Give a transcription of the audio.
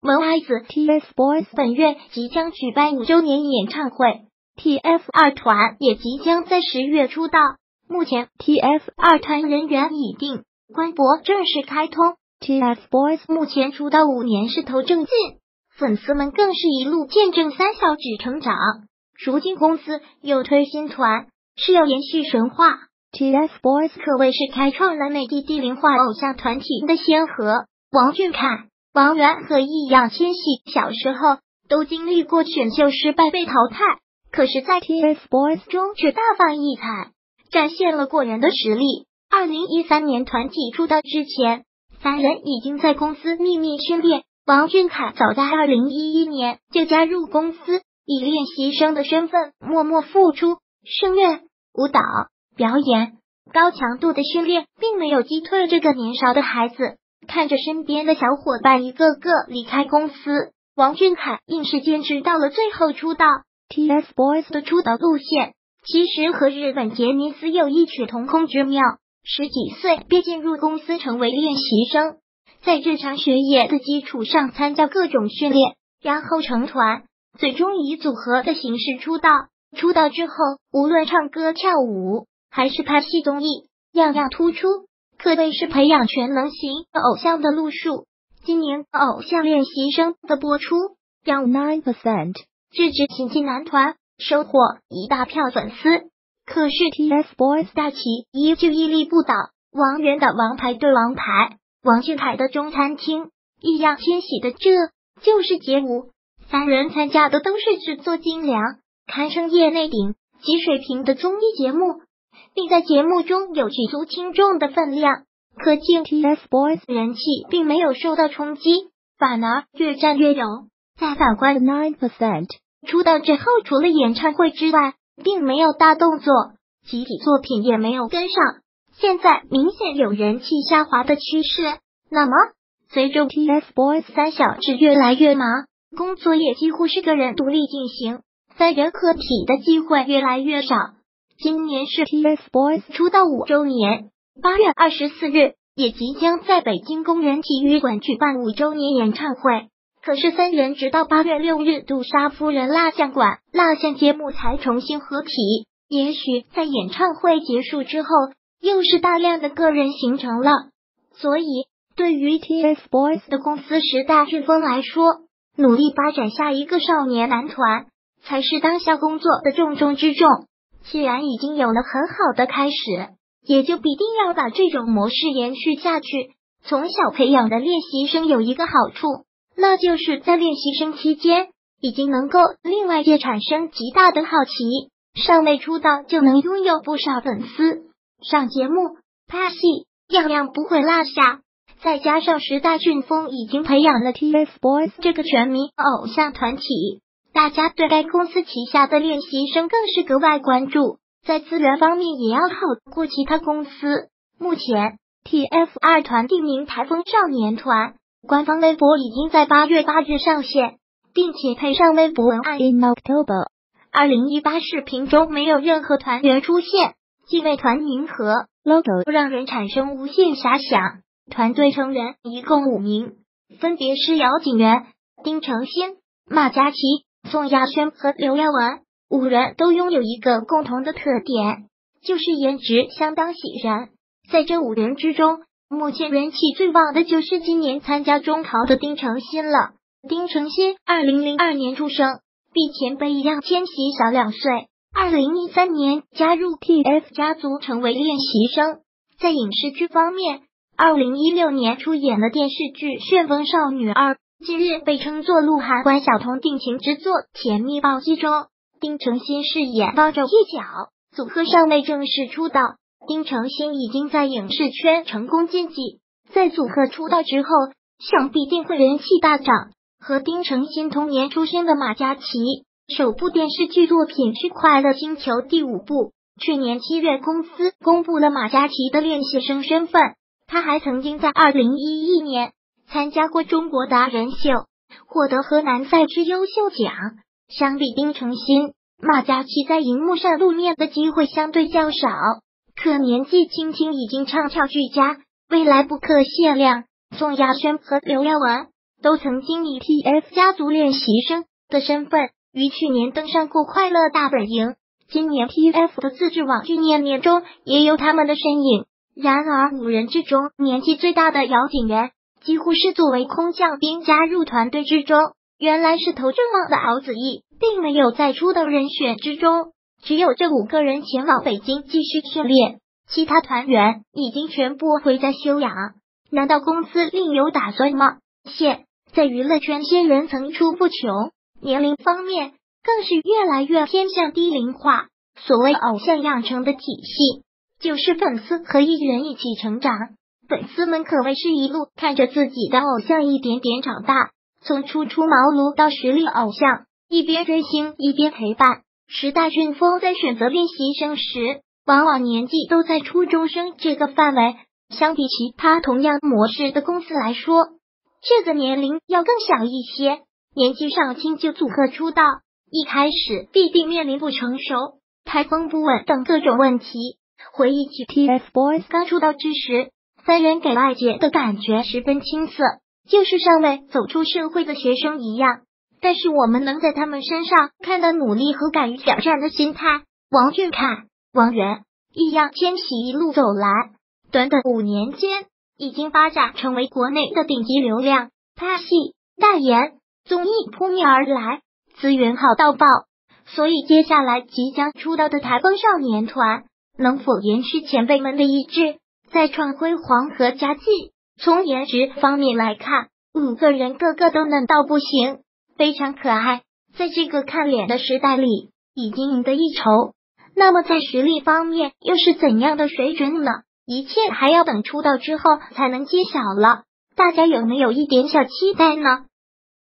TFBOYS 本月即将举办5周年演唱会 ，TF 二团也即将在10月出道。目前 TF 二团人员已定，官博正式开通。TFBOYS 目前出道5年势头正劲，粉丝们更是一路见证三小指成长。如今公司又推新团，是要延续神话。TFBOYS 可谓是开创了内地低龄化偶像团体的先河。王俊凯、王源和易烊千玺小时候都经历过选秀失败被淘汰，可是在 TFBOYS 中却大放异彩，展现了过人的实力。2013年团体出道之前，3人已经在公司秘密训练。王俊凯早在2011年就加入公司，以练习生的身份默默付出，声乐、舞蹈、表演，高强度的训练并没有击退这个年少的孩子。看着身边的小伙伴一个个离开公司，王俊凯硬是坚持到了最后出道。TFBOYS 的出道路线其实和日本杰尼斯有异曲同工之妙，10几岁便进入公司成为练习生，在日常学业的基础上参加各种训练，然后成团，最终以组合的形式出道。出道之后，无论唱歌跳舞还是拍戏综艺，样样突出，可谓是培养全能型偶像的路数。今年偶像练习生的播出，让 9% 这支新晋男团收获一大票粉丝。可是 TFBOYS 大旗依旧屹立不倒，王源的王牌对王牌，王俊凯的中餐厅，易烊千玺的这就是街舞，3人参加的都是制作精良，堪称业内顶级水平的综艺节目，并在节目中有举足轻重的分量，可见 TFBOYS 人气并没有受到冲击，反而越战越勇。再反观 9%， 出道之后除了演唱会之外，并没有大动作，集体作品也没有跟上，现在明显有人气下滑的趋势。那么，随着 TFBOYS 三小指越来越忙，工作也几乎是个人独立进行，3人合体的机会越来越少。今年是 TFBOYS 出道5周年，8月24日也即将在北京工人体育馆举办5周年演唱会。可是3人直到8月6日杜莎夫人蜡像馆蜡像节目才重新合体，也许在演唱会结束之后，又是大量的个人行程了。所以，对于 TFBOYS 的公司时代阵风来说，努力发展下一个少年男团，才是当下工作的重中之重。既然已经有了很好的开始，也就必定要把这种模式延续下去。从小培养的练习生有一个好处，那就是在练习生期间，已经能够令外界产生极大的好奇，尚未出道就能拥有不少粉丝，上节目、拍戏，样样不会落下。再加上时代俊峰已经培养了 TFBOYS 这个全民偶像团体，大家对该公司旗下的练习生更是格外关注，在资源方面也要好过其他公司。目前 TF 二团定名台风少年团，官方微博已经在8月8日上线，并且配上微博文案 In October。 2018视频中没有任何团员出现，既为团名和 logo 让人产生无限遐想。团队成员一共5名，分别是姚景元、丁程鑫、马嘉祺、宋亚轩和刘耀文。5人都拥有一个共同的特点，就是颜值相当喜人。在这5人之中，目前人气最旺的就是今年参加中考的丁程鑫了。丁程鑫2002年出生，比前辈易烊千玺小2岁。2013年加入 TF 家族成为练习生。在影视剧方面，2016年出演了电视剧《旋风少女2》，近日被称作鹿晗关晓彤定情之作《甜蜜暴击》中，丁程鑫饰演帮手一角，组合尚未正式出道。丁程鑫已经在影视圈成功晋级，在组合出道之后，想必定会人气大涨。和丁程鑫同年出生的马嘉祺，首部电视剧作品是《快乐星球》第5部。去年7月，公司公布了马嘉祺的练习生身份。他还曾经在2011年参加过中国达人秀，获得河南赛之优秀奖。相比丁程鑫，马嘉祺在荧幕上露面的机会相对较少，可年纪轻轻已经唱跳俱佳，未来不可限量。宋亚轩和刘耀文都曾经以 TF 家族练习生的身份，于去年登上过快乐大本营。今年 TF 的自制网剧年年中也有他们的身影。然而5人之中，年纪最大的姚景元几乎是作为空降兵加入团队之中，原来是投正网的敖子逸并没有在出道人选之中，只有这5个人前往北京继续训练，其他团员已经全部回家休养。难道公司另有打算吗？现在娱乐圈新人层出不穷，年龄方面更是越来越偏向低龄化。所谓偶像养成的体系，就是粉丝和艺人一起成长，粉丝们可谓是一路看着自己的偶像一点点长大，从初出茅庐到实力偶像，一边追星一边陪伴。时代顺风在选择练习生时，往往年纪都在初中生这个范围，相比其他同样模式的公司来说，这个年龄要更小一些，年纪尚轻就组合出道，一开始必定面临不成熟、台风不稳等各种问题。回忆起 TFBOYS 刚出道之时，3人给外界的感觉十分青涩，就是尚未走出社会的学生一样。但是我们能在他们身上看到努力和敢于挑战的心态。王俊凯、王源、易烊千玺一路走来，短短5年间已经发展成为国内的顶级流量，拍戏、代言、综艺扑面而来，资源好到爆。所以接下来即将出道的台风少年团能否延续前辈们的意志，再创辉煌和佳绩？从颜值方面来看，5个人个个都嫩到不行，非常可爱，在这个看脸的时代里已经赢得一筹。那么在实力方面又是怎样的水准呢？一切还要等出道之后才能揭晓了，大家有没有一点小期待呢？